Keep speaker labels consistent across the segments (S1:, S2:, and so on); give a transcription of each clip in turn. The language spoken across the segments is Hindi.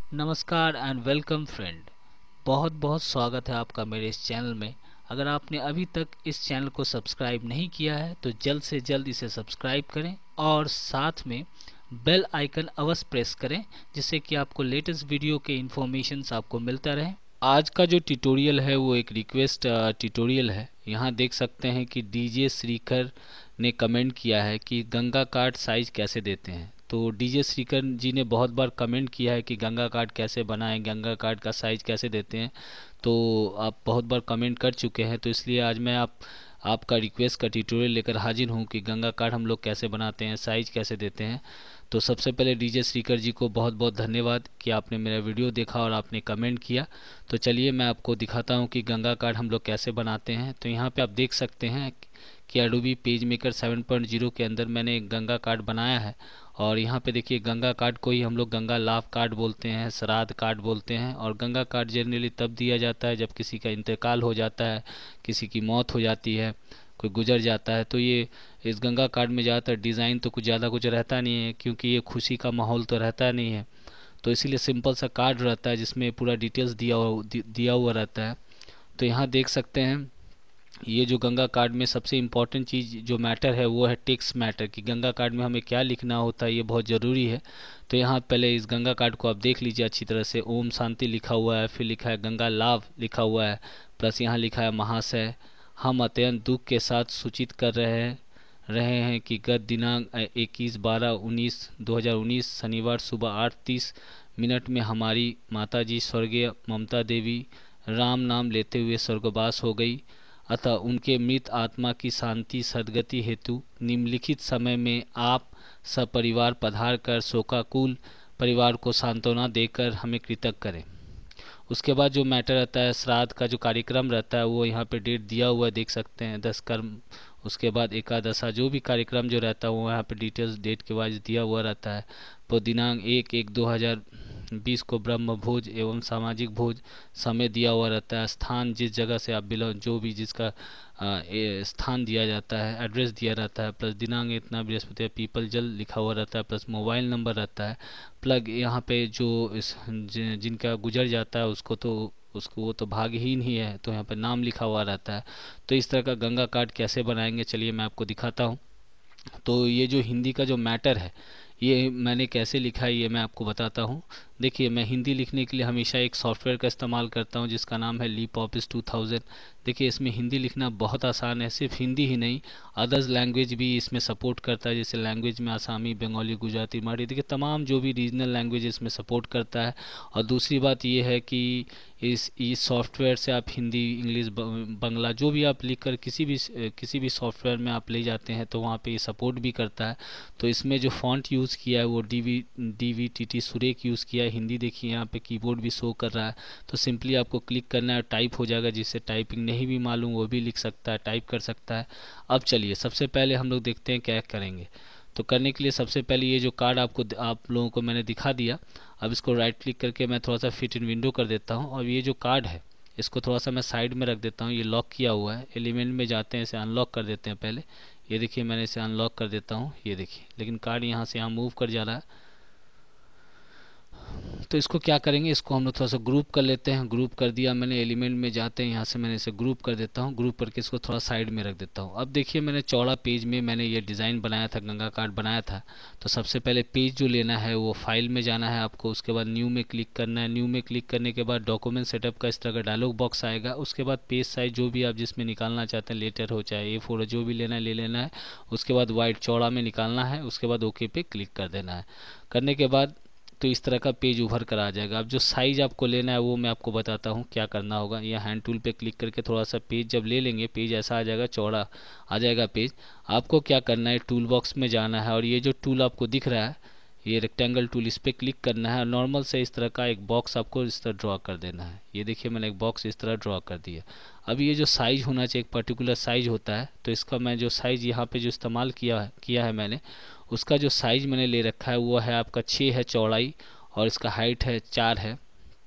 S1: नमस्कार एंड वेलकम फ्रेंड। बहुत बहुत स्वागत है आपका मेरे इस चैनल में। अगर आपने अभी तक इस चैनल को सब्सक्राइब नहीं किया है तो जल्द से जल्द इसे सब्सक्राइब करें और साथ में बेल आइकन अवश्य प्रेस करें, जिससे कि आपको लेटेस्ट वीडियो के इन्फॉर्मेशंस आपको मिलता रहे। आज का जो ट्यूटोरियल है वो एक रिक्वेस्ट ट्यूटोरियल है। यहाँ देख सकते हैं कि डीजे श्रीकर ने कमेंट किया है कि गंगा कार्ड साइज कैसे देते हैं। तो डीजे श्रीकर जी ने बहुत बार कमेंट किया है कि गंगा कार्ड कैसे बनाएं, गंगा कार्ड का साइज कैसे देते हैं। तो आप बहुत बार कमेंट कर चुके हैं, तो इसलिए आज मैं आपका रिक्वेस्ट का ट्यूटोरियल लेकर हाजिर हूँ कि गंगा कार्ड हम लोग कैसे बनाते हैं, साइज कैसे देते हैं। तो सबसे पहले डीजे श्रीकर जी को बहुत बहुत धन्यवाद कि आपने मेरा वीडियो देखा और आपने कमेंट किया। तो चलिए मैं आपको दिखाता हूँ कि गंगा कार्ड हम लोग कैसे बनाते हैं। तो यहाँ पे आप देख सकते हैं कि एडोबी पेज मेकर 7.0 के अंदर मैंने एक गंगा कार्ड बनाया है। और यहाँ पे देखिए, गंगा कार्ड को ही हम लोग गंगा लाभ कार्ड बोलते हैं, श्राद्ध कार्ड बोलते हैं। और गंगा कार्ड जनरली तब दिया जाता है जब किसी का इंतकाल हो जाता है, किसी की मौत हो जाती है, कोई गुजर जाता है। तो ये इस गंगा कार्ड में ज़्यादातर डिज़ाइन तो कुछ ज़्यादा कुछ रहता नहीं है, क्योंकि ये खुशी का माहौल तो रहता नहीं है। तो इसीलिए सिंपल सा कार्ड रहता है जिसमें पूरा डिटेल्स दिया हुआ रहता है। तो यहाँ देख सकते हैं, ये जो गंगा कार्ड में सबसे इम्पॉर्टेंट चीज़ जो मैटर है वो है टेक्स्ट मैटर, कि गंगा कार्ड में हमें क्या लिखना होता है, ये बहुत ज़रूरी है। तो यहाँ पहले इस गंगा कार्ड को आप देख लीजिए अच्छी तरह से। ओम शांति लिखा हुआ है, फिर लिखा है गंगा लाभ लिखा हुआ है, प्लस यहाँ लिखा है महाशय, हम अत्यंत दुख के साथ सूचित कर रहे हैं कि गत दिनांक 21/12/2019 शनिवार सुबह 8:30 में हमारी माताजी स्वर्गीय ममता देवी राम नाम लेते हुए स्वर्गवास हो गई। अतः उनके मृत आत्मा की शांति सद्गति हेतु निम्नलिखित समय में आप सपरिवार पधार कर शोकाकुल परिवार को सांत्वना देकर हमें कृतज्ञ करें। उसके बाद जो मैटर रहता है, श्राद्ध का जो कार्यक्रम रहता है, वो यहाँ पे डेट दिया हुआ है, देख सकते हैं 10 कर्म, उसके बाद एकादशा, जो भी कार्यक्रम जो रहता है वो यहाँ पे डिटेल्स डेट के वाइज दिया हुआ रहता है। तो दिनांक 1/1/2020 को ब्रह्म भोज एवं सामाजिक भोज समय दिया हुआ रहता है। स्थान जिस जगह से आप बिलोंग, जो भी जिसका स्थान दिया जाता है, एड्रेस दिया रहता है, प्लस दिनांक इतना बृहस्पति पीपल जल लिखा हुआ रहता है, प्लस मोबाइल नंबर रहता है। प्लग यहाँ पे जो जिनका गुजर जाता है उसको वो तो भाग्यहीन ही है, तो यहाँ पे नाम लिखा हुआ रहता है। तो इस तरह का गंगा कार्ड कैसे बनाएंगे, चलिए मैं आपको दिखाता हूँ। तो ये जो हिंदी का जो मैटर है, ये मैंने कैसे लिखा है ये मैं आपको बताता हूँ। देखिए, मैं हिंदी लिखने के लिए हमेशा एक सॉफ्टवेयर का इस्तेमाल करता हूँ जिसका नाम है लीप ऑफिस 2000। देखिए, इसमें हिंदी लिखना बहुत आसान है। सिर्फ हिंदी ही नहीं, अदर्स लैंग्वेज भी इसमें सपोर्ट करता है। जैसे लैंग्वेज में आसामी, बंगाली, गुजराती, मराठी, देखिए तमाम जो भी रीजनल लैंग्वेज इसमें सपोर्ट करता है। और दूसरी बात ये है कि इस सॉफ्टवेयर से आप हिंदी, इंग्लिश, बंगला जो भी आप लिख कर किसी भी सॉफ्टवेयर में आप ले जाते हैं तो वहाँ पे ये सपोर्ट भी करता है। तो इसमें जो फॉन्ट यूज़ किया है वो DVTT सुरेख यूज़ किया है। हिंदी देखिए यहाँ पे कीबोर्ड भी शो कर रहा है। तो सिंपली आपको क्लिक करना है, टाइप हो जाएगा। जिससे टाइपिंग नहीं भी मालूम वो भी लिख सकता है, टाइप कर सकता है। अब चलिए सबसे पहले हम लोग देखते हैं क्या करेंगे। तो करने के लिए सबसे पहले ये जो कार्ड आप लोगों को मैंने दिखा दिया। अब इसको राइट क्लिक करके मैं थोड़ा सा फिट इन विंडो कर देता हूँ। और ये जो कार्ड है इसको थोड़ा सा मैं साइड में रख देता हूँ। ये लॉक किया हुआ है, एलिमेंट में जाते हैं, इसे अनलॉक कर देते हैं पहले। ये देखिए, मैंने इसे अनलॉक कर देता हूँ, ये देखिए। लेकिन कार्ड यहाँ से यहाँ मूव कर जा रहा है। तो इसको क्या करेंगे, इसको हम लोग थोड़ा सा ग्रुप कर लेते हैं। ग्रुप कर दिया मैंने, एलिमेंट में जाते हैं, यहाँ से मैंने इसे ग्रुप कर देता हूँ। ग्रुप करके इसको थोड़ा साइड में रख देता हूँ। अब देखिए, मैंने चौड़ा पेज में मैंने ये डिज़ाइन बनाया था, गंगा कार्ड बनाया था। तो सबसे पहले पेज जो लेना है वो फाइल में जाना है आपको। उसके बाद न्यू में क्लिक करना है। न्यू में क्लिक करने के बाद डॉक्यूमेंट सेटअप का इस तरह का डायलॉग बॉक्स आएगा। उसके बाद पेज साइज जो भी आप जिसमें निकालना चाहते हैं, लेटर हो चाहे A4, जो भी लेना है ले लेना है। उसके बाद वाइट चौड़ा में निकालना है। उसके बाद ओके पे क्लिक कर देना है। करने के बाद तो इस तरह का पेज उभर कर आ जाएगा। अब जो साइज़ आपको लेना है वो मैं आपको बताता हूँ क्या करना होगा। ये हैंड टूल पे क्लिक करके थोड़ा सा पेज जब ले लेंगे, पेज ऐसा आ जाएगा, चौड़ा आ जाएगा पेज। आपको क्या करना है, टूल बॉक्स में जाना है और ये जो टूल आपको दिख रहा है, ये रेक्टेंगल टूल, इस पर क्लिक करना है और नॉर्मल से इस तरह का एक बॉक्स आपको इस तरह ड्रॉ कर देना है। ये देखिए, मैंने एक बॉक्स इस तरह ड्रॉ कर दिया। अब ये जो साइज़ होना चाहिए, एक पर्टिकुलर साइज़ होता है, तो इसका मैं जो साइज़ यहाँ पे जो इस्तेमाल किया है मैंने, उसका जो साइज़ मैंने ले रखा है वो है आपका 6 है चौड़ाई और इसका हाइट है 4 है।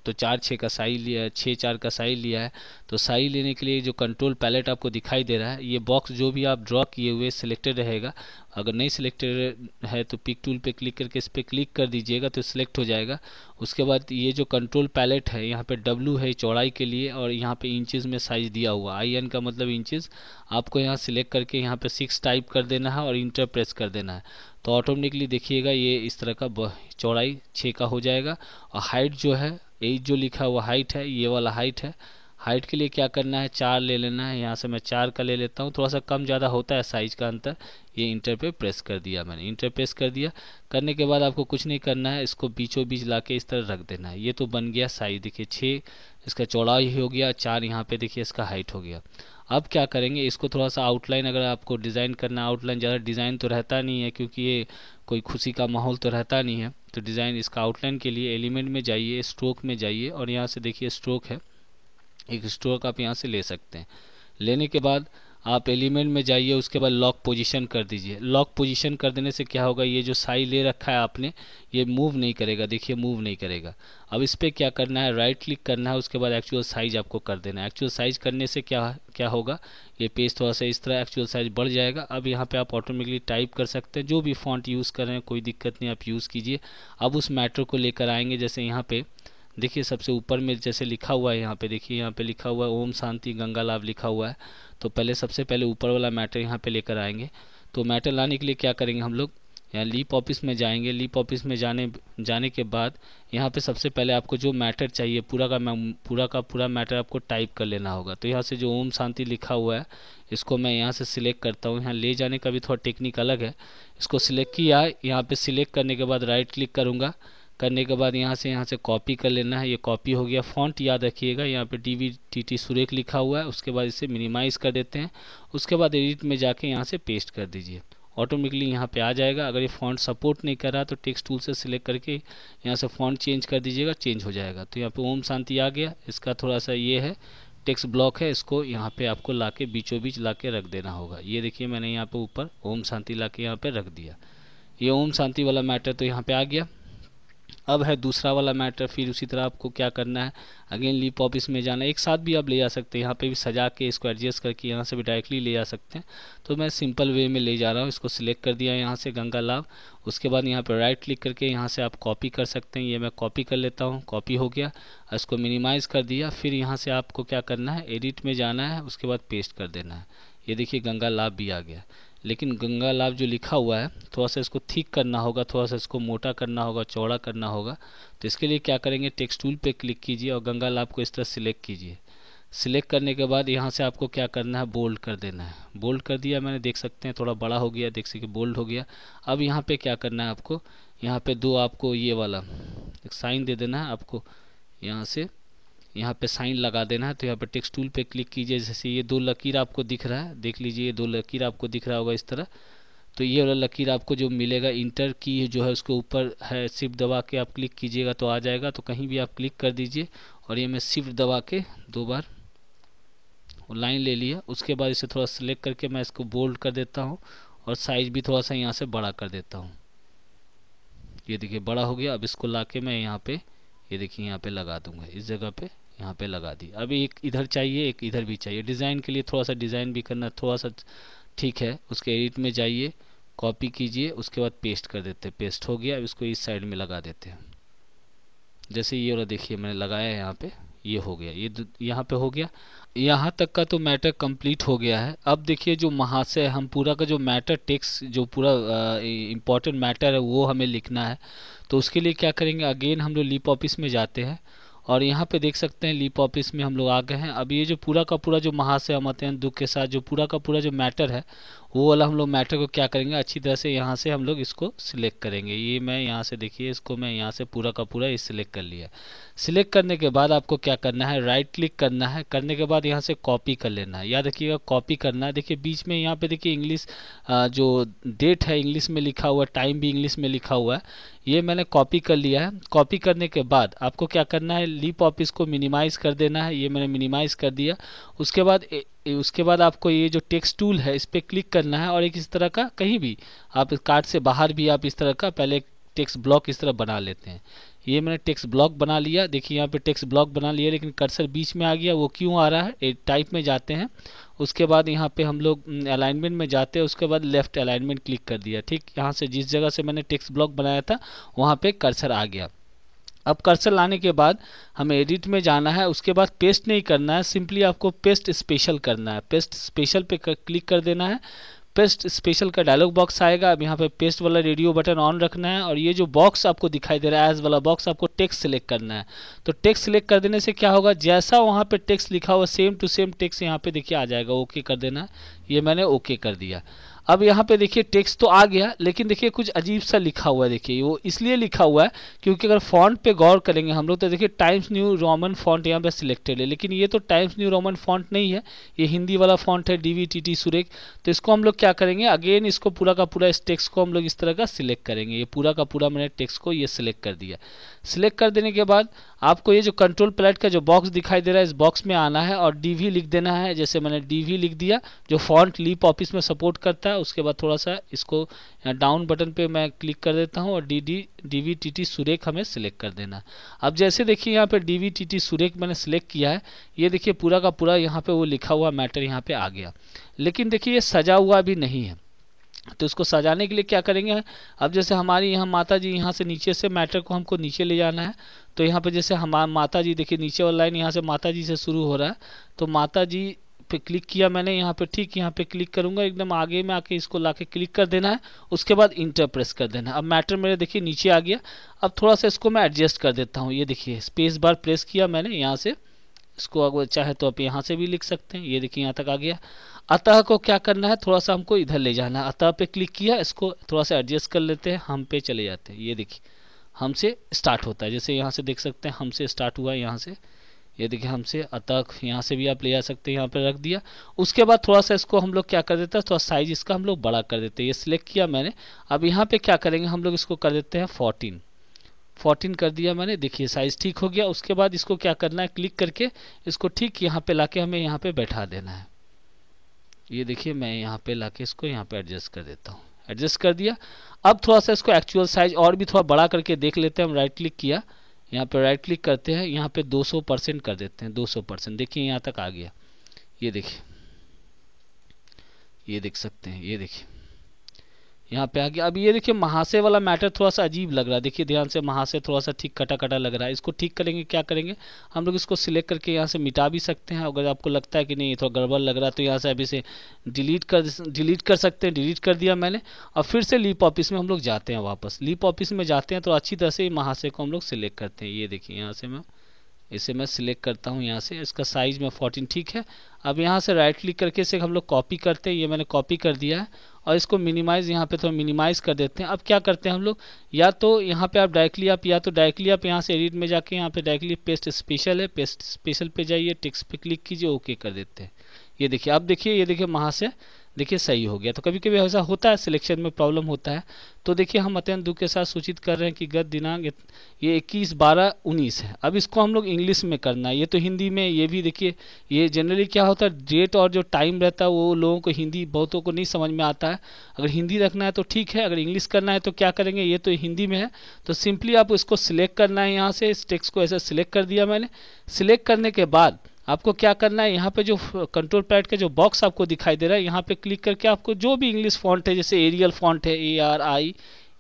S1: तो 4-6 का साइज लिया है, 6-4 का साइज लिया है। तो साइज लेने के लिए जो कंट्रोल पैलेट आपको दिखाई दे रहा है, ये बॉक्स जो भी आप ड्रॉ किए हुए सिलेक्टेड रहेगा। अगर नहीं सिलेक्टेड है तो पिक टूल पे क्लिक करके इस पर क्लिक कर दीजिएगा तो सिलेक्ट हो जाएगा। उसके बाद ये जो कंट्रोल पैलेट है, यहाँ पे W है चौड़ाई के लिए, और यहाँ पे इंचेस में साइज दिया हुआ, IN का मतलब इंचेस। आपको यहाँ सिलेक्ट करके यहाँ पे 6 टाइप कर देना है और इंटर प्रेस कर देना है। तो ऑटोमेटिकली देखिएगा ये इस तरह का चौड़ाई 6 का हो जाएगा। और हाइट जो है, ये जो लिखा हुआ हाइट है, ये वाला हाइट है। हाइट के लिए क्या करना है, 4 ले लेना है। यहाँ से मैं 4 का ले लेता हूँ, थोड़ा सा कम ज़्यादा होता है साइज का अंतर। ये इंटर पे प्रेस कर दिया मैंने, इंटर प्रेस कर दिया। करने के बाद आपको कुछ नहीं करना है, इसको बीचों बीच ला के इस तरह रख देना है। ये तो बन गया साइज, देखिए 6 इसका चौड़ाई हो गया, 4 यहाँ पे देखिए इसका हाइट हो गया। अब क्या करेंगे, इसको थोड़ा सा आउटलाइन अगर आपको डिज़ाइन करना, आउटलाइन ज़्यादा डिज़ाइन तो रहता नहीं है क्योंकि ये कोई खुशी का माहौल तो रहता नहीं है। तो डिज़ाइन इसका आउटलाइन के लिए एलिमेंट में जाइए, स्ट्रोक में जाइए, और यहाँ से देखिए स्ट्रोक है, एक स्ट्रोक आप यहाँ से ले सकते हैं। लेने के बाद आप एलिमेंट में जाइए, उसके बाद लॉक पोजीशन कर दीजिए। लॉक पोजीशन कर देने से क्या होगा, ये जो साइज ले रखा है आपने, ये मूव नहीं करेगा, देखिए मूव नहीं करेगा। अब इस पर क्या करना है, राइट क्लिक करना है, उसके बाद एक्चुअल साइज आपको कर देना है। एक्चुअल साइज करने से क्या होगा, ये पेज थोड़ा सा इस तरह एक्चुअल साइज बढ़ जाएगा। अब यहाँ पे आप ऑटोमेटिकली टाइप कर सकते हैं, जो भी फॉन्ट यूज़ कर रहे हैं कोई दिक्कत नहीं, आप यूज़ कीजिए। अब उस मैटर को लेकर आएंगे, जैसे यहाँ पे देखिए सबसे ऊपर में जैसे लिखा हुआ है, यहाँ पे देखिए, यहाँ पे लिखा हुआ है ओम शांति गंगा लाभ लिखा हुआ है। तो पहले सबसे पहले ऊपर वाला मैटर यहाँ पे लेकर आएंगे। तो मैटर लाने के लिए क्या करेंगे हम लोग, यहाँ लीप ऑफिस में जाएंगे। लीप ऑफिस में जाने के बाद यहाँ पे सबसे पहले आपको जो मैटर चाहिए, पूरा का पूरा मैटर आपको टाइप कर लेना होगा। तो यहाँ से जो ओम शांति लिखा हुआ है, इसको मैं यहाँ से सिलेक्ट करता हूँ। यहाँ ले जाने का भी थोड़ा टेक्निक अलग है। इसको सिलेक्ट किया, यहाँ पे सिलेक्ट करने के बाद राइट क्लिक करूँगा। करने के बाद यहाँ से कॉपी कर लेना है। ये कॉपी हो गया। फॉन्ट याद रखिएगा, यहाँ पे DVTT सुरेख लिखा हुआ है। उसके बाद इसे मिनिमाइज़ कर देते हैं। उसके बाद एडिट में जाके यहाँ से पेस्ट कर दीजिए, ऑटोमेटिकली यहाँ पे आ जाएगा। अगर ये फॉन्ट सपोर्ट नहीं कर रहा तो टेक्स्ट टूल से सिलेक्ट करके यहाँ से फॉन्ट चेंज कर दीजिएगा, चेंज हो जाएगा। तो यहाँ पे ओम शांति आ गया। इसका थोड़ा सा ये है टेक्स्ट ब्लॉक है, इसको यहाँ पे आपको लाके बीचों बीच लाके रख देना होगा। ये देखिए मैंने यहाँ पे ऊपर ओम शांति लाके यहाँ पे रख दिया। ये ओम शांति वाला मैटर तो यहाँ पे आ गया। अब है दूसरा वाला मैटर। फिर उसी तरह आपको क्या करना है, अगेन लीप ऑफिस में जाना है। एक साथ भी आप ले जा सकते हैं, यहाँ पे भी सजा के इसको एडजस्ट करके यहाँ से भी डायरेक्टली ले जा सकते हैं। तो मैं सिंपल वे में ले जा रहा हूँ। इसको सिलेक्ट कर दिया यहाँ से गंगा लाभ। उसके बाद यहाँ पर राइट क्लिक करके यहाँ से आप कॉपी कर सकते हैं। ये मैं कॉपी कर लेता हूँ, कॉपी हो गया। इसको मिनिमाइज़ कर दिया। फिर यहाँ से आपको क्या करना है, एडिट में जाना है, उसके बाद पेस्ट कर देना है। ये देखिए गंगा लाभ भी आ गया। लेकिन गंगा लाभ जो लिखा हुआ है थोड़ा सा इसको थिक करना होगा, थोड़ा सा इसको मोटा करना होगा, चौड़ा करना होगा। तो इसके लिए क्या करेंगे, टेक्स्ट टूल पे क्लिक कीजिए और गंगा लाभ को इस तरह सिलेक्ट कीजिए। सिलेक्ट करने के बाद यहाँ से आपको क्या करना है, बोल्ड कर देना है। बोल्ड कर दिया मैंने, देख सकते हैं थोड़ा बड़ा हो गया, देख सकते बोल्ड हो गया। अब यहाँ पे क्या करना है आपको, यहाँ पे दो आपको ये वाला एक साइन दे देना है आपको। यहाँ से यहाँ पे साइन लगा देना है। तो यहाँ पे टेक्स्ट टूल पे क्लिक कीजिए। जैसे ये दो लकीर आपको दिख रहा है, देख लीजिए ये दो लकीर आपको दिख रहा होगा इस तरह। तो ये वाला लकीर आपको जो मिलेगा, इंटर की जो है उसके ऊपर है, शिफ्ट दबा के आप क्लिक कीजिएगा तो आ जाएगा। तो कहीं भी आप क्लिक कर दीजिए और ये मैं शिफ्ट दबा के 2 बार लाइन ले लिया। उसके बाद इसे थोड़ा सेलेक्ट करके मैं इसको बोल्ड कर देता हूँ और साइज भी थोड़ा सा यहाँ से बड़ा कर देता हूँ। ये देखिए बड़ा हो गया। अब इसको ला के मैं यहाँ पे, ये देखिए यहाँ पे लगा दूंगा, इस जगह पे यहाँ पे लगा दी। अभी एक इधर चाहिए, एक इधर भी चाहिए। डिज़ाइन के लिए थोड़ा सा डिज़ाइन भी करना थोड़ा सा ठीक है। उसके एडिट में जाइए, कॉपी कीजिए, उसके बाद पेस्ट कर देते हैं। पेस्ट हो गया। अब इसको इस साइड में लगा देते हैं। जैसे ये वाला देखिए मैंने लगाया है यहाँ पे, ये हो गया, ये यहाँ पे हो गया। यहाँ तक का तो मैटर कंप्लीट हो गया है। अब देखिए जो महाशय, हम पूरा का जो मैटर टेक्स्ट जो पूरा इम्पोर्टेंट मैटर है वो हमें लिखना है। तो उसके लिए क्या करेंगे, अगेन हम लोग लीप ऑफिस में जाते हैं और यहाँ पे देख सकते हैं लीप ऑफिस में हम लोग आ गए हैं। अब ये जो पूरा का पूरा जो महाशय अमत्यंत दुख के साथ जो पूरा का पूरा जो मैटर है, वो वाला हम लोग मैटर को क्या करेंगे, अच्छी तरह से यहाँ से हम लोग इसको सिलेक्ट करेंगे। ये मैं यहाँ से देखिए, इसको मैं यहाँ से पूरा का पूरा इस सिलेक्ट कर लिया। सिलेक्ट करने के बाद आपको क्या करना है, राइट क्लिक करना है। करने के बाद यहाँ से कॉपी कर लेना है। याद रखिएगा कॉपी करना है। देखिए बीच में यहाँ पे देखिए इंग्लिश जो डेट है इंग्लिश में लिखा हुआ है, टाइम भी इंग्लिश में लिखा हुआ है। ये मैंने कॉपी कर लिया है। कॉपी करने के बाद आपको क्या करना है, लीप ऑफिस को मिनिमाइज़ कर देना है। ये मैंने मिनिमाइज़ कर दिया। उसके बाद आपको ये जो टेक्स्ट टूल है इस पर क्लिक करना है और एक इस तरह का, कहीं भी आप कार्ड से बाहर भी आप इस तरह का पहले टेक्स्ट ब्लॉक इस तरह बना लेते हैं। ये मैंने टेक्स्ट ब्लॉक बना लिया। देखिए यहाँ पे टेक्स्ट ब्लॉक बना लिया, लेकिन कर्सर बीच में आ गया। वो क्यों आ रहा है? टाइप में जाते हैं, उसके बाद यहाँ पे हम लोग अलाइनमेंट में जाते हैं, उसके बाद लेफ्ट अलाइनमेंट क्लिक कर दिया। ठीक, यहाँ से जिस जगह से मैंने टेक्स्ट ब्लॉक बनाया था वहाँ पे कर्सर आ गया। अब कर्सर लाने के बाद हमें एडिट में जाना है, उसके बाद पेस्ट नहीं करना है, सिंपली आपको पेस्ट स्पेशल करना है। पेस्ट स्पेशल पे क्लिक कर देना है। पेस्ट स्पेशल का डायलॉग बॉक्स आएगा। अब यहाँ पे पेस्ट वाला रेडियो बटन ऑन रखना है, और ये जो बॉक्स आपको दिखाई दे रहा है एज वाला बॉक्स, आपको टेक्स्ट सिलेक्ट करना है। तो टेक्स्ट सिलेक्ट कर देने से क्या होगा, जैसा वहाँ पे टेक्स्ट लिखा हुआ सेम टू सेम टेक्स्ट यहाँ पे देखिए आ जाएगा। ओके कर देना है, ये मैंने ओके कर दिया। अब यहाँ पे देखिए टेक्स्ट तो आ गया, लेकिन देखिए कुछ अजीब सा लिखा हुआ है। देखिए वो इसलिए लिखा हुआ है क्योंकि अगर फॉन्ट पे गौर करेंगे हम लोग तो देखिए टाइम्स न्यू रोमन फॉन्ट यहाँ पे सिलेक्टेड है, लेकिन ये तो टाइम्स न्यू रोमन फॉन्ट नहीं है, ये हिंदी वाला फॉन्ट है DVTT सुरेख। तो इसको हम लोग क्या करेंगे, अगेन इसको पूरा का पूरा इस टेक्स्ट को हम लोग इस तरह का सिलेक्ट करेंगे। ये पूरा का पूरा मैंने टेक्स्ट को ये सिलेक्ट कर दिया। सिलेक्ट कर देने के बाद आपको ये जो कंट्रोल पैलेट का जो बॉक्स दिखाई दे रहा है, इस बॉक्स में आना है और DV लिख देना है। जैसे मैंने DV लिख दिया, जो फॉन्ट लीप ऑफिस में सपोर्ट करता है। उसके बाद थोड़ा सा इसको डाउन बटन पे मैं क्लिक कर देता हूं और DVTT सुरेख हमें सिलेक्ट कर देना है। अब जैसे देखिए यहाँ पे DVTT सुरेख मैंने सिलेक्ट किया है, ये देखिए पूरा का पूरा यहाँ पे वो लिखा हुआ मैटर यहाँ पे आ गया। लेकिन देखिए ये सजा हुआ भी नहीं है, तो इसको सजाने के लिए क्या करेंगे, अब जैसे हमारी यहाँ माता जी, यहाँ से नीचे से मैटर को हमको नीचे ले जाना है। तो यहाँ पे जैसे हमारा माता जी, देखिए नीचे वाला लाइन यहाँ से माता जी से शुरू हो रहा है, तो माता जी पे क्लिक किया मैंने यहाँ पे। ठीक, यहाँ पे क्लिक करूंगा, एकदम आगे में आके इसको लाके क्लिक कर देना है। उसके बाद इंटर प्रेस कर देना है। अब मैटर मेरे देखिए नीचे आ गया। अब थोड़ा सा इसको मैं एडजस्ट कर देता हूँ। ये देखिए स्पेस बार प्रेस किया मैंने यहाँ से, इसको अगर चाहे तो आप यहाँ से भी लिख सकते हैं। ये देखिए यहाँ तक आ गया। अतः को क्या करना है, थोड़ा सा हमको इधर ले जाना है। अतः पे क्लिक किया, इसको थोड़ा सा एडजस्ट कर लेते हैं, हम पे चले जाते हैं। ये देखिए हमसे स्टार्ट होता है, जैसे यहाँ से देख सकते हैं हमसे स्टार्ट हुआ है यहाँ से। ये देखिए हमसे अतः, यहाँ से भी आप ले जा सकते हैं, यहाँ पे रख दिया। उसके बाद थोड़ा सा इसको हम लोग क्या कर देते हैं, थोड़ा साइज इसका हम लोग बड़ा कर देते हैं। ये सिलेक्ट किया मैंने। अब यहाँ पे क्या करेंगे हम लोग, इसको कर देते हैं 14 कर दिया मैंने। देखिए साइज ठीक हो गया। उसके बाद इसको क्या करना है, क्लिक करके इसको ठीक यहाँ पे लाके हमें यहाँ पे बैठा देना है। ये देखिए मैं यहाँ पे लाके इसको यहाँ पे एडजस्ट कर देता हूँ। एडजस्ट कर दिया। अब थोड़ा सा इसको एक्चुअल साइज और भी थोड़ा बड़ा करके देख लेते हैं। हम राइट क्लिक किया, यहाँ पे राइट क्लिक करते हैं, यहाँ पे 200% कर देते हैं। 200%, देखिए यहाँ तक आ गया। ये देखिए, ये देख सकते हैं, ये देखिए यहाँ पे आ गया। अब ये देखिए महाशय वाला मैटर थोड़ा सा अजीब लग रहा है। देखिए ध्यान से, महाशय थोड़ा सा ठीक कटा कटा लग रहा है। इसको ठीक करेंगे, क्या करेंगे हम लोग, इसको सिलेक्ट करके यहाँ से मिटा भी सकते हैं। अगर आपको लगता है कि नहीं ये थोड़ा गड़बड़ लग रहा है तो यहाँ से अभी से डिलीट कर सकते हैं। डिलीट कर दिया मैंने। और फिर से लीप ऑफिस में हम लोग जाते हैं, वापस लीप ऑफिस में जाते हैं तो अच्छी तरह से महाशय को हम लोग सिलेक्ट करते हैं। ये देखिए यहाँ से इसे मैं सिलेक्ट करता हूँ यहाँ से। इसका साइज में 14 ठीक है। अब यहाँ से राइट क्लिक करके इसे हम लोग कॉपी करते हैं। ये मैंने कॉपी कर दिया है और इसको मिनिमाइज़, यहाँ पे थोड़ा मिनिमाइज़ कर देते हैं। अब क्या करते हैं हम लोग, या तो यहाँ पे आप डायरेक्टली आप यहाँ से एडिट में जाके यहाँ पे डायरेक्टली पेस्ट स्पेशल है, पेस्ट स्पेशल पे जाइए, टेक्स्ट पे क्लिक कीजिए, ओके कर देते हैं। ये देखिए, अब देखिए, ये देखिए महाशय देखिए सही हो गया। तो कभी कभी ऐसा होता है, सिलेक्शन में प्रॉब्लम होता है। तो देखिए हम अत्यंत दुख के साथ सूचित कर रहे हैं कि गत दिनांक ये 21/12/19 है। अब इसको हम लोग इंग्लिश में करना है। ये तो हिंदी में, ये भी देखिए, ये जनरली क्या होता है, डेट और जो टाइम रहता है वो लोगों को हिंदी बहुतों को नहीं समझ में आता है। अगर हिंदी रखना है तो ठीक है, अगर इंग्लिश करना है तो क्या करेंगे, ये तो हिंदी में है तो सिंपली आप इसको सिलेक्ट करना है। यहाँ से इस टेक्स्ट को ऐसे सिलेक्ट कर दिया मैंने। सिलेक्ट करने के बाद आपको क्या करना है, यहाँ पे जो कंट्रोल पैड का जो बॉक्स आपको दिखाई दे रहा है, यहाँ पे क्लिक करके आपको जो भी इंग्लिश फॉन्ट है, जैसे एरियल फॉन्ट है, ARIAL,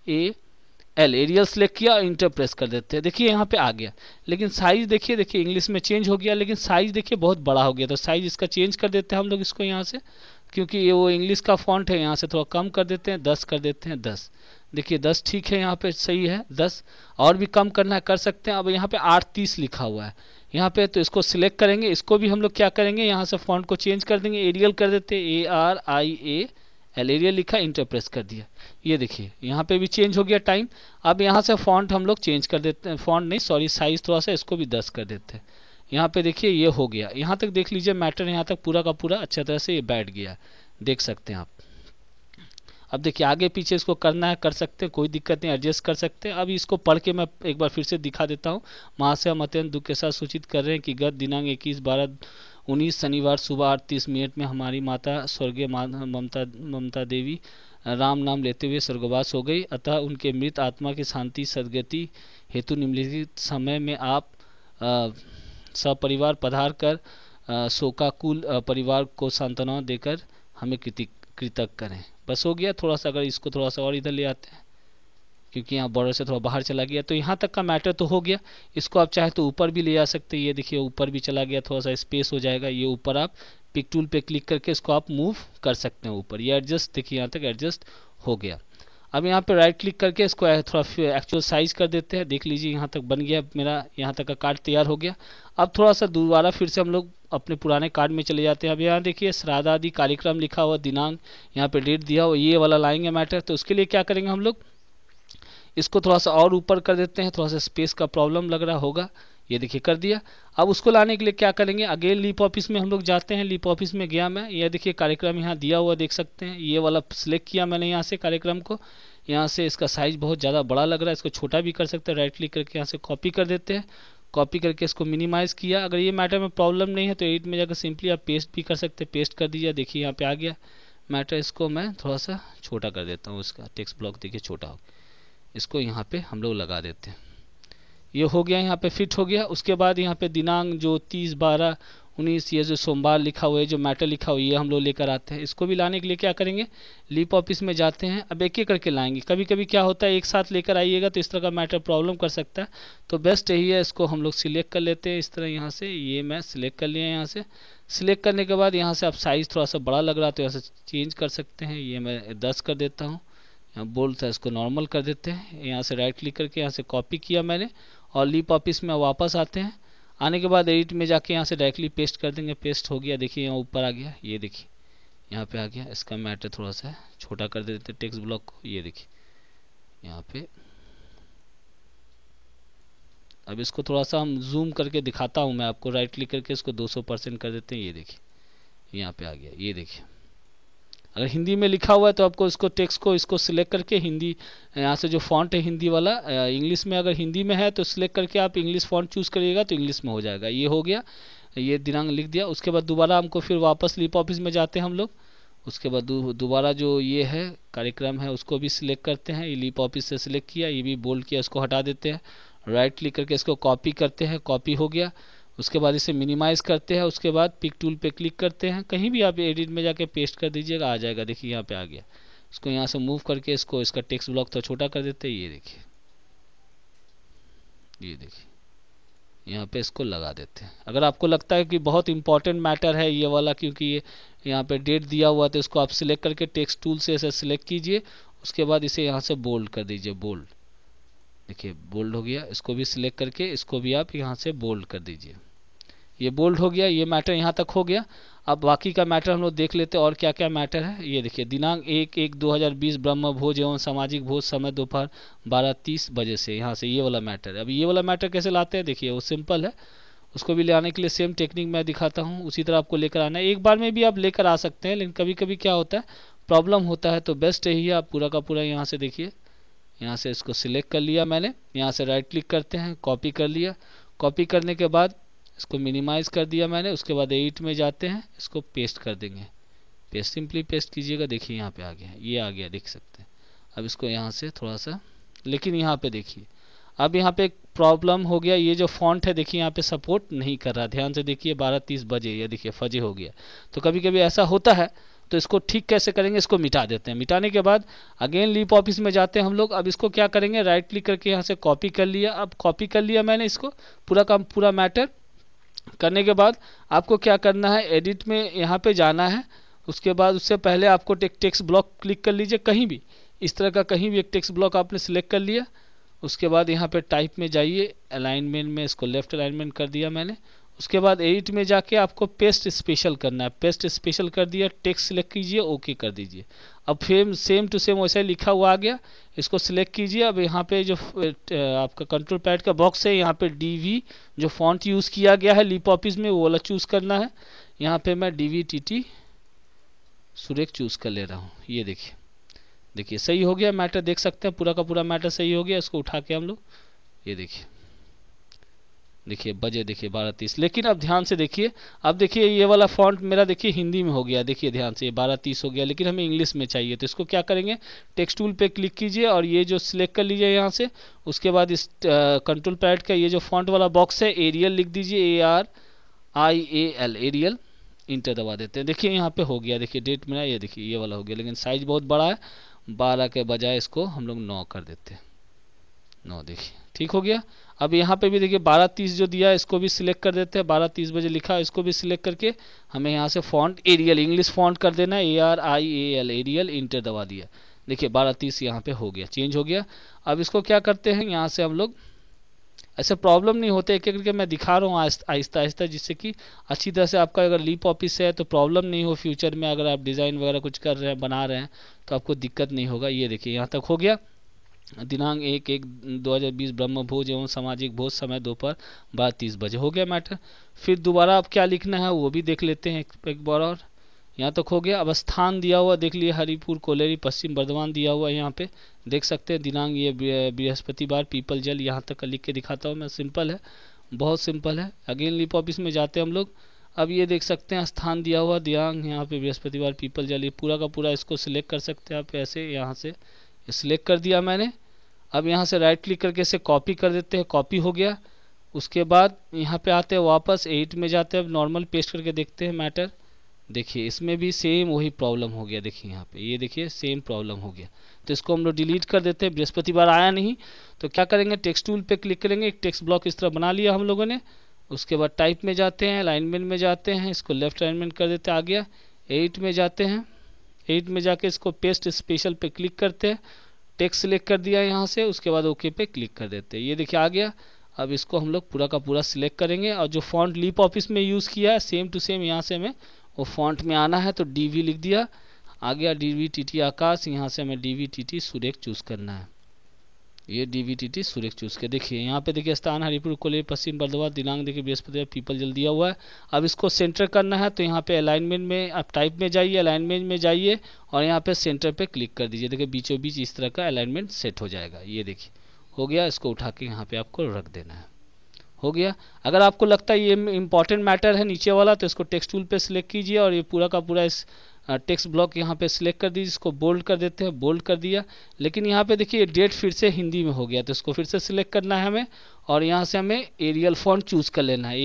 S1: एरियल सेलेक्ट किया और इंटर प्रेस कर देते हैं। देखिए यहाँ पे आ गया। लेकिन साइज देखिए इंग्लिश में चेंज हो गया, लेकिन साइज देखिए बहुत बड़ा हो गया। तो साइज इसका चेंज कर देते हैं हम लोग इसको यहाँ से, क्योंकि ये वो इंग्लिश का फॉन्ट है, यहाँ से थोड़ा कम कर देते हैं, 10 कर देते हैं। 10 देखिए 10 ठीक है, यहाँ पे सही है। 10 और भी कम करना है कर सकते हैं। अब यहाँ पे 8:30 लिखा हुआ है यहाँ पे, तो इसको सिलेक्ट करेंगे। इसको भी हम लोग क्या करेंगे, यहाँ से फॉन्ट को चेंज कर देंगे, एरियल कर देते हैं, ARIAL, एरियल लिखा, इंटर प्रेस कर दिया। ये देखिए यहाँ पे भी चेंज हो गया टाइम। अब यहाँ से फॉन्ट हम लोग चेंज कर देते हैं, फॉन्ट नहीं सॉरी साइज थोड़ा सा, इसको भी 10 कर देते हैं। यहाँ पे देखिए ये हो गया। यहाँ तक देख लीजिए मैटर यहाँ तक पूरा का पूरा अच्छा तरह से ये बैठ गया, देख सकते हैं आप। अब देखिए आगे पीछे इसको करना है कर सकते हैं, कोई दिक्कत नहीं, एडजस्ट कर सकते हैं। अब इसको पढ़ के मैं एक बार फिर से दिखा देता हूँ। महाशय हम अत्यंत दुख के साथ सूचित कर रहे हैं कि गत दिनांक 21/12/19 शनिवार सुबह 8:30 में हमारी माता स्वर्गीय ममता देवी राम नाम लेते हुए स्वर्गवास हो गई, अतः उनके मृत आत्मा की शांति सद्गति हेतु निम्नलिखित समय में आप सपरिवार पधार कर शोकाकुल परिवार को सांत्वना देकर हमें कृतज्ञ करें। बस हो गया। थोड़ा सा अगर इसको थोड़ा सा और इधर ले आते हैं, क्योंकि यहाँ बॉर्डर से थोड़ा बाहर चला गया, तो यहाँ तक का मैटर तो हो गया। इसको आप चाहे तो ऊपर भी ले आ सकते हैं। ये देखिए ऊपर भी चला गया, थोड़ा सा स्पेस हो जाएगा। ये ऊपर आप पिक टूल पे क्लिक करके इसको आप मूव कर सकते हैं ऊपर। ये एडजस्ट, देखिए यहाँ तक एडजस्ट हो गया। अब यहाँ पे राइट क्लिक करके इसको थोड़ा एक्चुअल साइज कर देते हैं। देख लीजिए यहाँ तक बन गया, मेरा यहाँ तक का कार्ड तैयार हो गया। अब थोड़ा सा दोबारा फिर से हम लोग अपने पुराने कार्ड में चले जाते हैं। अब यहाँ देखिए श्राद्ध आदि कार्यक्रम लिखा हुआ, दिनांक यहाँ पे डेट दिया हुआ, ये वाला लाएंगे मैटर। तो उसके लिए क्या करेंगे हम लोग, इसको थोड़ा सा और ऊपर कर देते हैं। थोड़ा सा स्पेस का प्रॉब्लम लग रहा होगा, ये देखिए कर दिया। अब उसको लाने के लिए क्या करेंगे, अगेन लीप ऑफिस में हम लोग जाते हैं। लीप ऑफिस में गया मैं, ये देखिए कार्यक्रम यहाँ दिया हुआ देख सकते हैं। ये वाला सिलेक्ट किया मैंने यहाँ से कार्यक्रम को। यहाँ से इसका साइज बहुत ज़्यादा बड़ा लग रहा है, इसको छोटा भी कर सकते हैं। राइट क्लिक करके यहाँ से कॉपी कर देते हैं। कॉपी करके इसको मिनिमाइज़ किया। अगर ये मैटर में प्रॉब्लम नहीं है तो एडिट में जाकर सिंपली आप पेस्ट भी कर सकते हैं। पेस्ट कर दीजिए, देखिए यहाँ पे आ गया मैटर। इसको मैं थोड़ा सा छोटा कर देता हूँ, इसका टेक्स्ट ब्लॉक देखिए छोटा हो। इसको यहाँ पे हम लोग लगा देते हैं। ये हो गया, यहाँ पे फिट हो गया। उसके बाद यहाँ पे दिनांक जो 30/12/19 ये जो सोमवार लिखा हुआ है, जो मैटर लिखा हुआ है, ये हम लोग लेकर आते हैं। इसको भी लाने के लिए क्या करेंगे, लीप ऑफिस में जाते हैं। अब एक एक करके लाएंगे। कभी कभी क्या होता है एक साथ लेकर आइएगा तो इस तरह का मैटर प्रॉब्लम कर सकता है। तो बेस्ट यही है, इसको हम लोग सिलेक्ट कर लेते हैं इस तरह। यहाँ से ये मैं सिलेक्ट कर लिया। यहाँ से सिलेक्ट करने के बाद यहाँ से आप साइज़ थोड़ा सा बड़ा लग रहा है तो यहाँ से चेंज कर सकते हैं। ये मैं 10 कर देता हूँ। यहाँ बोल्ड था, इसको नॉर्मल कर देते हैं। यहाँ से राइट क्लिक करके यहाँ से कॉपी किया मैंने और लीप ऑफिस में वापस आते हैं। आने के बाद एडिट में जाके यहाँ से डायरेक्टली पेस्ट कर देंगे। पेस्ट हो गया, देखिए यहाँ ऊपर आ गया। ये देखिए यहाँ पे आ गया। इसका मैटर थोड़ा सा छोटा कर देते हैं टेक्स्ट ब्लॉक को। ये देखिए यहाँ पे। अब इसको थोड़ा सा हम जूम करके दिखाता हूँ मैं आपको। राइट क्लिक करके इसको 200% कर देते हैं। ये देखिए यहाँ पे आ गया। ये देखिए अगर हिंदी में लिखा हुआ है तो आपको इसको टेक्स्ट को इसको सिलेक्ट करके हिंदी, यहाँ से जो फॉन्ट है हिंदी वाला, इंग्लिश में अगर हिंदी में है तो सिलेक्ट करके आप इंग्लिश फॉन्ट चूज़ करिएगा तो इंग्लिश में हो जाएगा। ये हो गया, ये दिनांक लिख दिया। उसके बाद दोबारा हमको फिर वापस लीप ऑफिस में जाते हैं हम लोग। उसके बाद दोबारा जो ये है कार्यक्रम है उसको भी सिलेक्ट करते हैं। ये लीप ऑफिस से सिलेक्ट किया, ये भी बोल्ड किया, इसको हटा देते हैं। राइट क्लिक करके इसको कॉपी करते हैं। कॉपी हो गया। उसके बाद इसे मिनिमाइज़ करते हैं। उसके बाद पिक टूल पे क्लिक करते हैं। कहीं भी आप एडिट में जाके पेस्ट कर दीजिएगा, आ जाएगा। देखिए यहाँ पे आ गया। इसको यहाँ से मूव करके इसको इसका टेक्स्ट ब्लॉक तो छोटा कर देते हैं। ये देखिए यहाँ पे इसको लगा देते हैं। अगर आपको लगता है कि बहुत इंपॉर्टेंट मैटर है ये वाला, क्योंकि ये यहाँ पे डेट दिया हुआ, तो इसको आप सिलेक्ट करके टेक्स्ट टूल से ऐसे सिलेक्ट कीजिए। उसके बाद इसे यहाँ से बोल्ड कर दीजिए। बोल्ड, देखिए बोल्ड हो गया। इसको भी सिलेक्ट करके इसको भी आप यहाँ से बोल्ड कर दीजिए। ये बोल्ड हो गया। ये मैटर यहाँ तक हो गया। अब बाकी का मैटर हम लोग देख लेते हैं और क्या क्या मैटर है। ये देखिए दिनांक 1/1/2020 ब्रह्म भोज एवं सामाजिक भोज, समय दोपहर 12:30 बजे से। यहाँ से ये वाला मैटर है। अब ये वाला मैटर कैसे लाते हैं, देखिए वो सिंपल है। उसको भी ले आने के लिए सेम टेक्निक मैं दिखाता हूँ, उसी तरह आपको लेकर आना है। एक बार में भी आप लेकर आ सकते हैं, लेकिन कभी कभी क्या होता है प्रॉब्लम होता है। तो बेस्ट यही है, आप पूरा का पूरा यहाँ से देखिए, यहाँ से इसको सिलेक्ट कर लिया मैंने। यहाँ से राइट क्लिक करते हैं, कॉपी कर लिया। कॉपी करने के बाद इसको मिनिमाइज़ कर दिया मैंने। उसके बाद एडिट में जाते हैं, इसको पेस्ट कर देंगे। पेस्ट, सिंपली पेस्ट कीजिएगा। देखिए यहाँ पे आ गया, ये आ गया, देख सकते हैं। अब इसको यहाँ से थोड़ा सा, लेकिन यहाँ पे देखिए अब यहाँ पे एक प्रॉब्लम हो गया। ये जो फॉन्ट है देखिए यहाँ पे सपोर्ट नहीं कर रहा। ध्यान से देखिए 12:30 बजे, ये देखिए फजे हो गया। तो कभी कभी ऐसा होता है, तो इसको ठीक कैसे करेंगे, इसको मिटा देते हैं। मिटाने के बाद अगेन लीप ऑफिस में जाते हैं हम लोग। अब इसको क्या करेंगे, राइट क्लिक करके यहाँ से कॉपी कर लिया। अब कॉपी कर लिया मैंने इसको, पूरा का पूरा मैटर करने के बाद आपको क्या करना है, एडिट में यहाँ पे जाना है। उसके बाद उससे पहले आपको टेक्स्ट ब्लॉक क्लिक कर लीजिए, कहीं भी इस तरह का कहीं भी एक टेक्स्ट ब्लॉक आपने सिलेक्ट कर लिया। उसके बाद यहाँ पे टाइप में जाइए, अलाइनमेंट में इसको लेफ्ट अलाइनमेंट कर दिया मैंने। उसके बाद एडिट में जाके आपको पेस्ट स्पेशल करना है। पेस्ट स्पेशल कर दिया, टेक्स्ट सिलेक्ट कीजिए, ओके कर दीजिए। अब फिर सेम टू सेम वैसे लिखा हुआ आ गया, इसको सिलेक्ट कीजिए। अब यहाँ पे जो आपका कंट्रोल पैड का बॉक्स है, यहाँ पे DV जो फॉन्ट यूज़ किया गया है लीप ऑफिस में, वो वाला चूज़ करना है। यहाँ पे मैं DVTT सुरेख चूज़ कर ले रहा हूँ। ये देखिए सही हो गया मैटर, देख सकते हैं पूरा का पूरा मैटर सही हो गया। इसको उठा के हम लोग ये देखिए देखिए बजे देखिए 12:30। लेकिन अब ध्यान से देखिए, अब देखिए ये वाला फॉन्ट मेरा देखिए हिंदी में हो गया, देखिए ध्यान से ये 12:30 हो गया, लेकिन हमें इंग्लिश में चाहिए। तो इसको क्या करेंगे, टेक्स्ट टूल पे क्लिक कीजिए और ये जो सिलेक्ट कर लीजिए यहाँ से। उसके बाद इस कंट्रोल पैड का ये जो फॉन्ट वाला बॉक्स है एरियल लिख दीजिए, ARIAL एरियल, इंटर दबा देते हैं। देखिए यहाँ पे हो गया, देखिए डेट मेरा ये देखिए ये वाला हो गया, लेकिन साइज बहुत बड़ा है, 12 के बजाय इसको हम लोग 9 कर देते हैं, 9 देखिए ठीक हो गया। अब यहाँ पे भी देखिए 12:30 जो दिया है इसको भी सिलेक्ट कर देते हैं, 12:30 बजे लिखा है इसको भी सिलेक्ट करके हमें यहाँ से फॉन्ट एरियल इंग्लिश फॉन्ट कर देना है, ARIAL एरियल, इंटर दबा दिया। देखिए 12:30 यहाँ पे हो गया, चेंज हो गया। अब इसको क्या करते हैं, यहाँ से हम लोग ऐसे प्रॉब्लम नहीं होते, एक एक करके मैं दिखा रहा हूँ आहिस्ता आहिस्ता, जिससे कि अच्छी तरह से आपका अगर लीप ऑफिस है तो प्रॉब्लम नहीं हो फ्यूचर में, अगर आप डिज़ाइन वगैरह कुछ कर रहे हैं बना रहे हैं तो आपको दिक्कत नहीं होगा। ये देखिए यहाँ तक हो गया। दिनांक 1/1/2020 ब्रह्म भोज एवं सामाजिक भोज, समय दोपहर 12:30 बजे, हो गया मैटर। फिर दोबारा आप क्या लिखना है वो भी देख लेते हैं एक बार और। यहाँ तक हो गया। अब स्थान दिया हुआ देख लिए, हरिपुर कोलेरी पश्चिम बर्धमान दिया हुआ है, यहाँ पे देख सकते हैं। दिनांक ये बृहस्पतिवार, पीपल जल, यहाँ तक का लिख के दिखाता हूँ मैं, सिंपल है, बहुत सिंपल है। अगेन लिप ऑफिस में जाते हैं हम लोग। अब ये देख सकते हैं स्थान दिया हुआ, दिनांक यहाँ पे बृहस्पतिवार, पीपल जल, ये पूरा का पूरा इसको सिलेक्ट कर सकते हैं आप ऐसे, यहाँ से सिलेक्ट कर दिया मैंने। अब यहाँ से राइट क्लिक करके इसे कॉपी कर देते हैं, कॉपी हो गया। उसके बाद यहाँ पे आते हैं वापस 8 में जाते हैं, अब नॉर्मल पेस्ट करके देखते हैं मैटर। देखिए इसमें भी सेम वही प्रॉब्लम हो गया, देखिए यहाँ पे ये देखिए सेम प्रॉब्लम हो गया। तो इसको हम लोग डिलीट कर देते हैं, बृहस्पतिवार आया नहीं तो क्या करेंगे, टेक्स्ट टूल पे क्लिक करेंगे, एक टेक्स्ट ब्लॉक इस तरह बना लिया हम लोगों ने। उसके बाद टाइप में जाते हैं, अलाइनमेंट में जाते हैं, इसको लेफ्ट अलाइनमेंट कर देते हैं, आ गया। 8 में जाते हैं, 8 में जाके इसको पेस्ट स्पेशल पे क्लिक करते हैं, टेक्स्ट सिलेक्ट कर दिया यहाँ से, उसके बाद ओके पे क्लिक कर देते हैं। ये देखिए आ गया। अब इसको हम लोग पूरा का पूरा सिलेक्ट करेंगे और जो फॉन्ट लीप ऑफिस में यूज़ किया है सेम टू सेम यहाँ से हमें वो फॉन्ट में आना है। तो DV लिख दिया, आ गया DVTT आकाश, यहाँ से हमें DVTT सुरेख चूज़ करना है, ये DVTT सुरेख चूज़ के देखिए यहाँ पे देखिए स्थान हरिपुर कोलेरी पश्चिम बर्धमान, दिनांक देखिए बृहस्पतिवार, पीपल जल दिया हुआ है। अब इसको सेंटर करना है तो यहाँ पे अलाइनमेंट में आप टाइप में जाइए, अलाइनमेंट में जाइए और यहाँ पे सेंटर पे क्लिक कर दीजिए। देखिए बीचों बीच इस तरह का अलाइनमेंट सेट हो जाएगा। ये देखिए हो गया, इसको उठा के यहाँ पे आपको रख देना है, हो गया। अगर आपको लगता है ये इंपॉर्टेंट मैटर है नीचे वाला तो इसको टेक्स्ट टूल पे सिलेक्ट कीजिए और ये पूरा का पूरा इस टेक्स्ट ब्लॉक यहाँ पे सिलेक्ट कर दीजिए, इसको बोल्ड कर देते हैं, बोल्ड कर दिया। लेकिन यहाँ पे देखिए डेट फिर से हिंदी में हो गया तो इसको फिर से सिलेक्ट करना है हमें और यहाँ से हमें एरियल फॉन्ट चूज़ कर लेना है,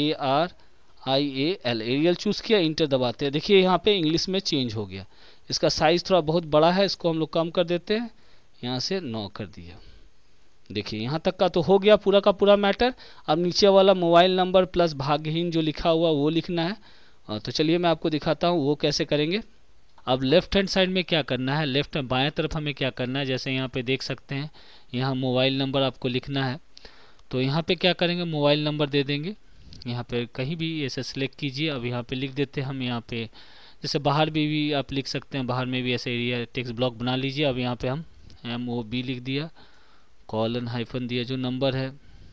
S1: ARIAL एरियल चूज़ किया, इंटर दबाते हैं। देखिए यहाँ पे इंग्लिश में चेंज हो गया, इसका साइज़ थोड़ा बहुत बड़ा है, इसको हम लोग कम कर देते हैं, यहाँ से 9 कर दिया। देखिए यहाँ तक का तो हो गया पूरा का पूरा मैटर। अब नीचे वाला मोबाइल नंबर प्लस भाग्यहीन जो लिखा हुआ वो लिखना है। तो चलिए मैं आपको दिखाता हूँ वो कैसे करेंगे। अब लेफ्ट हैंड साइड में क्या करना है, लेफ्ट बाएं तरफ हमें क्या करना है, जैसे यहाँ पे देख सकते हैं यहाँ मोबाइल नंबर आपको लिखना है। तो यहाँ पे क्या करेंगे, मोबाइल नंबर दे देंगे, यहाँ पे कहीं भी ऐसे सेलेक्ट कीजिए। अब यहाँ पे लिख देते हैं हम, यहाँ पे जैसे बाहर भी आप लिख सकते हैं, बाहर में भी ऐसे एरिया टेक्स्ट ब्लॉक बना लीजिए। अब यहाँ पे हम MOB लिख दिया, कॉलन हाइफन दिया, जो नंबर है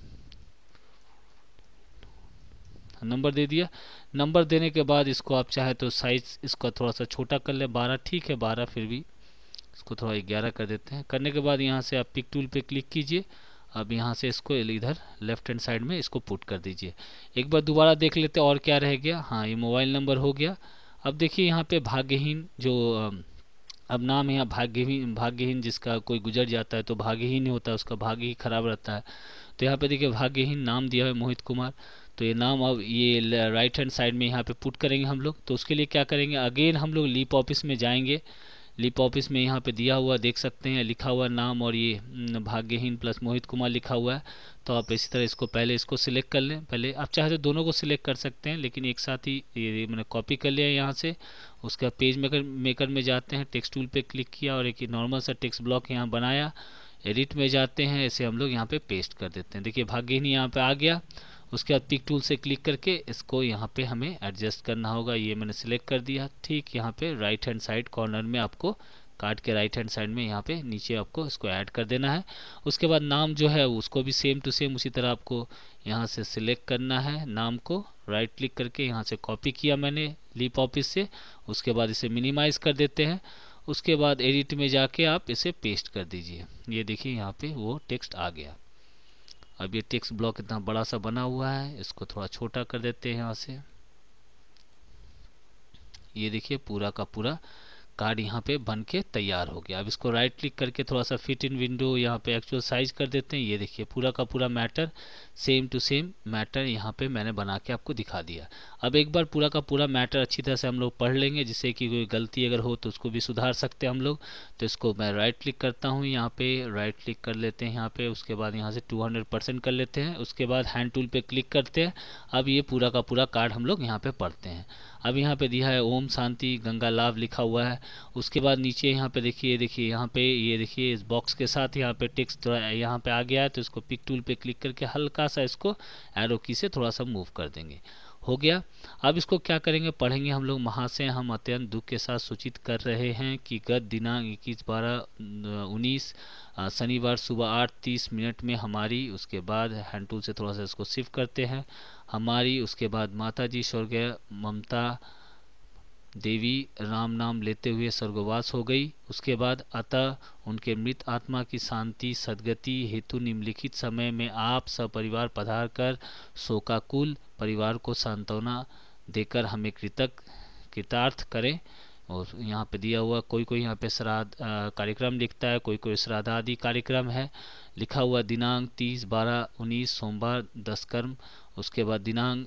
S1: नंबर दे दिया। नंबर देने के बाद इसको आप चाहे तो साइज इसका थोड़ा सा छोटा कर ले, 12 ठीक है, 12 फिर भी इसको थोड़ा 11 कर देते हैं। करने के बाद यहाँ से आप पिक टूल पे क्लिक कीजिए। अब यहाँ से इसको इधर लेफ्ट हैंड साइड में इसको पुट कर दीजिए। एक बार दोबारा देख लेते और क्या रह गया, हाँ ये मोबाइल नंबर हो गया। अब देखिए यहाँ पे भाग्यहीन जो अब नाम है, यहाँ भाग्यहीन जिसका कोई गुजर जाता है तो भाग्यहीन ही होता है, उसका भाग्य ही खराब रहता है। तो यहाँ पे देखिए भाग्यहीन नाम दिया है मोहित कुमार, तो ये नाम अब ये राइट हैंड साइड में यहाँ पे पुट करेंगे हम लोग। तो उसके लिए क्या करेंगे, अगेन हम लोग लीप ऑफिस में जाएंगे। लीप ऑफिस में यहाँ पे दिया हुआ देख सकते हैं, लिखा हुआ नाम और ये भाग्यहीन प्लस मोहित कुमार लिखा हुआ है। तो आप इसी तरह इसको पहले इसको सिलेक्ट कर लें, पहले आप चाहे तो दोनों को सिलेक्ट कर सकते हैं, लेकिन एक साथ ही ये मैंने कॉपी कर लिया यहाँ से। उसका पेज मेकर में जाते हैं, टेक्स्ट टूल पे क्लिक किया और एक नॉर्मल सा टेक्स्ट ब्लॉक यहाँ बनाया। एडिट में जाते हैं, इसे हम लोग यहाँ पे पेस्ट कर देते हैं। देखिए भाग्यहीन यहाँ पे आ गया। उसके बाद पिक टूल से क्लिक करके इसको यहाँ पे हमें एडजस्ट करना होगा, ये मैंने सिलेक्ट कर दिया। ठीक यहाँ पे राइट हैंड साइड कॉर्नर में आपको काट के राइट हैंड साइड में यहाँ पे नीचे आपको इसको ऐड कर देना है। उसके बाद नाम जो है उसको भी सेम टू सेम उसी तरह आपको यहाँ से सिलेक्ट करना है। नाम को राइट क्लिक करके यहाँ से कॉपी किया मैंने लीप ऑफिस से। उसके बाद इसे मिनिमाइज़ कर देते हैं। उसके बाद एडिट में जाके आप इसे पेस्ट कर दीजिए। ये देखिए यहाँ पे वो टेक्स्ट आ गया। अब ये टेक्स्ट ब्लॉक इतना बड़ा सा बना हुआ है, इसको थोड़ा छोटा कर देते हैं यहाँ से। ये देखिए पूरा का पूरा कार्ड यहाँ पे बन के तैयार हो गया। अब इसको राइट क्लिक करके थोड़ा सा फिट इन विंडो यहाँ पे एक्चुअल साइज कर देते हैं। ये देखिए पूरा का पूरा matter same to same matter यहाँ पे मैंने बना के आपको दिखा दिया। अब एक बार पूरा का पूरा मैटर अच्छी तरह से हम लोग पढ़ लेंगे, जिससे कि कोई गलती अगर हो तो उसको भी सुधार सकते हैं हम लोग। तो इसको मैं राइट क्लिक करता हूँ, यहाँ पे राइट क्लिक कर लेते हैं यहाँ पे, उसके बाद यहाँ से 200% कर लेते हैं, उसके बाद हैंड टूल पे क्लिक करते हैं। अब ये पूरा का पूरा कार्ड हम लोग यहाँ पे पढ़ते हैं। अब यहाँ पे दिया है ओम शांति गंगा लाभ लिखा हुआ है। उसके बाद नीचे यहाँ पे देखिए यहाँ पे ये देखिए इस बॉक्स के साथ यहाँ पे टेक्स्ट यहाँ पे आ गया है, तो इसको पिक टूल पे क्लिक करके हल्का सा इसको एरो की से थोड़ा सा मूव कर देंगे। हो गया। अब इसको क्या करेंगे, पढ़ेंगे हम लोग। महाशय हम अत्यंत दुख के साथ सूचित कर रहे हैं कि गत दिनांक 21/12/19 शनिवार सुबह 8:30 में हमारी, उसके बाद हैंड टूल से थोड़ा सा इसको शिफ्ट करते हैं, हमारी, उसके बाद माता जी स्वर्गीय ममता देवी राम नाम लेते हुए स्वर्गवास हो गई। उसके बाद अतः उनके मृत आत्मा की शांति सद्गति हेतु निम्नलिखित समय में आप सपरिवार पधार कर शोकाकुल परिवार को सांत्वना देकर हमें कृतार्थ करें। और यहाँ पे दिया हुआ कोई यहाँ पे श्राद्ध कार्यक्रम लिखता है, कोई श्राद्ध आदि कार्यक्रम है। लिखा हुआ दिनांक 30/12/19 सोमवार 10 कर्म, उसके बाद दिनांक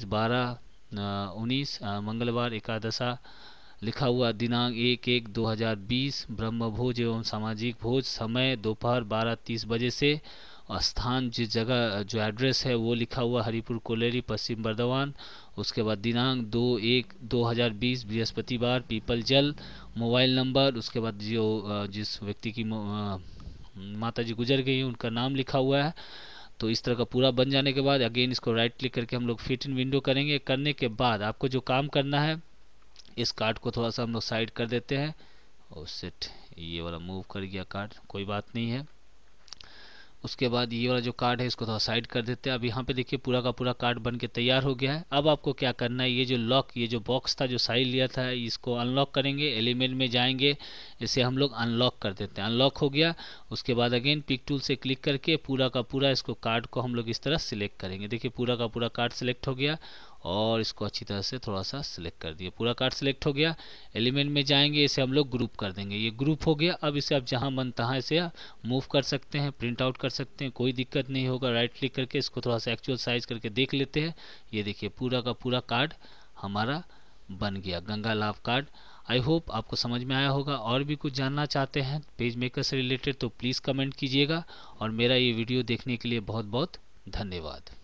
S1: 31/12/19 मंगलवार एकादशा। लिखा हुआ दिनांक 1/1/2020 ब्रह्म भोज एवं सामाजिक भोज, समय दोपहर 12:30 बजे से। और स्थान जिस जगह जो एड्रेस है वो लिखा हुआ हरिपुर कोलेरी पश्चिम बर्धमान। उसके बाद दिनांक 2/1/2020 बृहस्पतिवार पीपल जल। मोबाइल नंबर, उसके बाद जो जिस व्यक्ति की माता जी गुजर गई उनका नाम लिखा हुआ है। तो इस तरह का पूरा बन जाने के बाद अगेन इसको राइट क्लिक करके हम लोग फिट इन विंडो करेंगे। करने के बाद आपको जो काम करना है, इस कार्ड को थोड़ा सा हम लोग साइड कर देते हैं। और सेट ये वाला मूव कर गया कार्ड, कोई बात नहीं है। उसके बाद ये वाला जो कार्ड है इसको थोड़ा साइड कर देते हैं। अब यहाँ पे देखिए पूरा का पूरा कार्ड बन के तैयार हो गया है। अब आपको क्या करना है, ये जो लॉक, ये जो बॉक्स था जो साइड लिया था, इसको अनलॉक करेंगे। एलिमेंट में जाएंगे, इसे हम लोग अनलॉक कर देते हैं। अनलॉक हो गया। उसके बाद अगेन पिक टूल से क्लिक करके पूरा का पूरा इसको कार्ड को हम लोग इस तरह सिलेक्ट करेंगे। देखिए पूरा का पूरा कार्ड सिलेक्ट हो गया और इसको अच्छी तरह से थोड़ा सा सिलेक्ट कर दिए। पूरा कार्ड सिलेक्ट हो गया। एलिमेंट में जाएंगे, इसे हम लोग ग्रुप कर देंगे। ये ग्रुप हो गया। अब इसे आप जहां मन तहां इसे मूव कर सकते हैं, प्रिंट आउट कर सकते हैं, कोई दिक्कत नहीं होगा। राइट क्लिक करके इसको थोड़ा सा एक्चुअल साइज करके देख लेते हैं। ये देखिए पूरा का पूरा कार्ड हमारा बन गया, गंगा लाभ कार्ड। आई होप आपको समझ में आया होगा। और भी कुछ जानना चाहते हैं पेज मेकर से रिलेटेड तो प्लीज़ कमेंट कीजिएगा। और मेरा ये वीडियो देखने के लिए बहुत बहुत धन्यवाद।